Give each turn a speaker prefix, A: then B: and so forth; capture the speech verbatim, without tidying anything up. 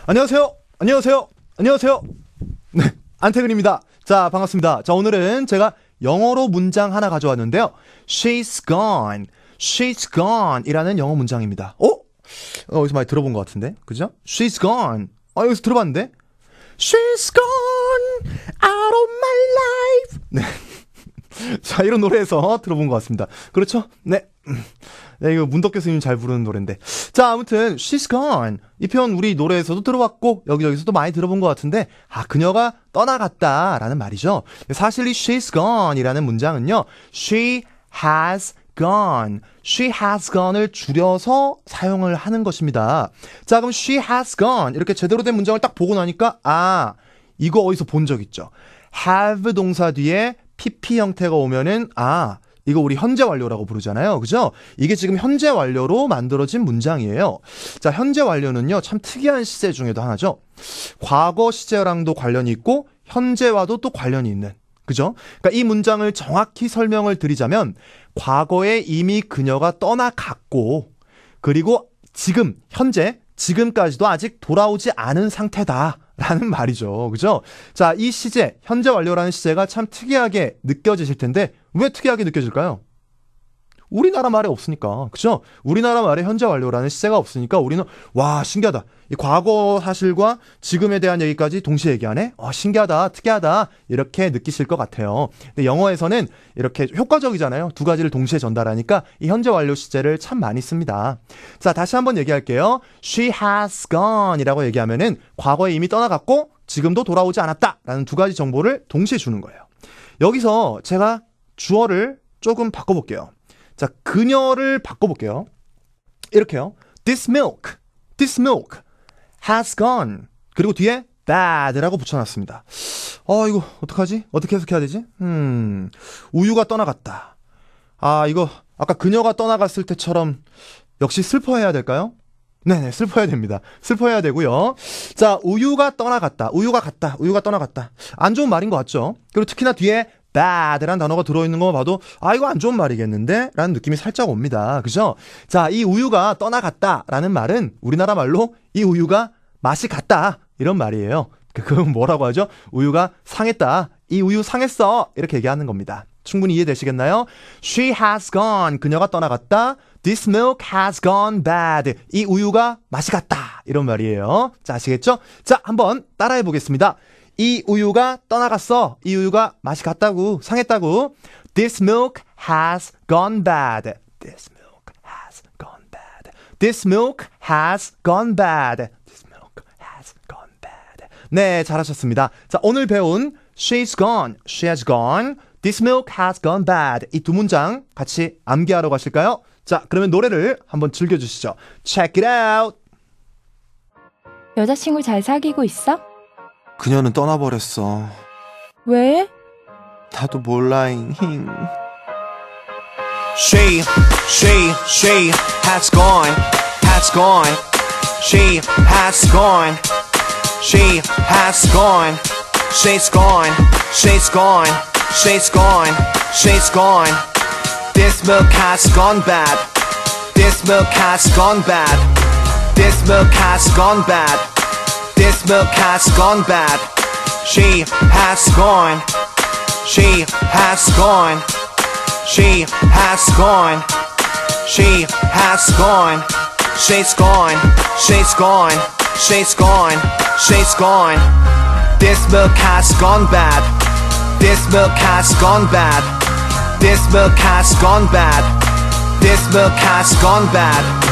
A: 안녕하세요. 안녕하세요. 안녕하세요. 네, 안태근입니다. 자, 반갑습니다. 자, 오늘은 제가 영어로 문장 하나 가져왔는데요. She's gone. She's gone 이라는 영어 문장입니다. 어? 어, 어디서 많이 들어본 것 같은데? 그죠? She's gone. 아, 여기서 들어봤는데? She's gone out of my life. 네. 자, 이런 노래에서 들어본 것 같습니다. 그렇죠? 네. 네, 이거 문덕 교수님 잘 부르는 노래인데. 자, 아무튼 She's gone. 이 표현 우리 노래에서도 들어봤고 여기저기서도 많이 들어본 것 같은데, 아, 그녀가 떠나갔다라는 말이죠. 사실 이 She's gone 이라는 문장은요, She has gone, she has gone을 줄여서 사용을 하는 것입니다. 자, 그럼 she has gone 이렇게 제대로 된 문장을 딱 보고 나니까, 아, 이거 어디서 본 적 있죠. have 동사 뒤에 피피 형태가 오면은, 아, 이거 우리 현재 완료라고 부르잖아요. 그죠? 이게 지금 현재 완료로 만들어진 문장이에요. 자, 현재 완료는요, 참 특이한 시제 중에도 하나죠. 과거 시제랑도 관련이 있고 현재와도 또 관련이 있는, 그죠? 그러니까 이 문장을 정확히 설명을 드리자면, 과거에 이미 그녀가 떠나갔고, 그리고 지금, 현재, 지금까지도 아직 돌아오지 않은 상태다 라는 말이죠. 그죠? 자, 이 시제, 현재 완료라는 시제가 참 특이하게 느껴지실 텐데, 왜 특이하게 느껴질까요? 우리나라 말에 없으니까. 그죠? 우리나라 말에 현재 완료라는 시제가 없으니까 우리는, 와, 신기하다. 이 과거 사실과 지금에 대한 얘기까지 동시에 얘기하네? 어, 신기하다, 특이하다, 이렇게 느끼실 것 같아요. 근데 영어에서는 이렇게 효과적이잖아요. 두 가지를 동시에 전달하니까 이 현재 완료 시제를 참 많이 씁니다. 자, 다시 한번 얘기할게요. She has gone 이라고 얘기하면은 과거에 이미 떠나갔고 지금도 돌아오지 않았다 라는 두 가지 정보를 동시에 주는 거예요. 여기서 제가 주어를 조금 바꿔볼게요. 자, 그녀를 바꿔볼게요. 이렇게요. This milk, this milk has gone. 그리고 뒤에 bad라고 붙여놨습니다. 어, 이거 어떡하지? 어떻게 해석해야 되지? 음, 우유가 떠나갔다. 아, 이거 아까 그녀가 떠나갔을 때처럼 역시 슬퍼해야 될까요? 네네, 슬퍼해야 됩니다. 슬퍼해야 되고요. 자, 우유가 떠나갔다. 우유가 갔다. 우유가 떠나갔다. 안 좋은 말인 것 같죠? 그리고 특히나 뒤에 bad라는 단어가 들어있는 거 봐도, 아, 이거 안 좋은 말이겠는데? 라는 느낌이 살짝 옵니다. 그죠? 자, 이 우유가 떠나갔다 라는 말은 우리나라 말로 이 우유가 맛이 갔다 이런 말이에요. 그건 뭐라고 하죠? 우유가 상했다. 이 우유 상했어. 이렇게 얘기하는 겁니다. 충분히 이해되시겠나요? She has gone. 그녀가 떠나갔다. This milk has gone bad. 이 우유가 맛이 갔다. 이런 말이에요. 자, 아시겠죠? 자, 한번 따라해 보겠습니다. 이 우유가 떠나갔어. 이 우유가 맛이 갔다고, 상했다고. This milk has gone bad. This milk has gone bad. This milk has gone bad. This milk has gone bad. 네, 잘하셨습니다. 자, 오늘 배운 She's gone, she has gone, This milk has gone bad. 이 두 문장 같이 암기하러 가실까요? 자, 그러면 노래를 한번 즐겨주시죠. Check it out.
B: 여자친구 잘 사귀고 있어?
C: 그녀는 떠나버렸어.
B: 왜?
C: 나도 몰라잉.
D: She, she, she has gone, has gone. She has gone, she has gone. She's gone, she's gone, she's gone, she's gone. This milk has gone bad. This milk has gone bad. This milk has gone bad. This milk has gone bad. She has gone. She has gone. She has gone. She has gone. She's gone. She's gone. She's gone. She's gone. This milk has gone bad. This milk has gone bad. This milk has gone bad. This milk has gone bad.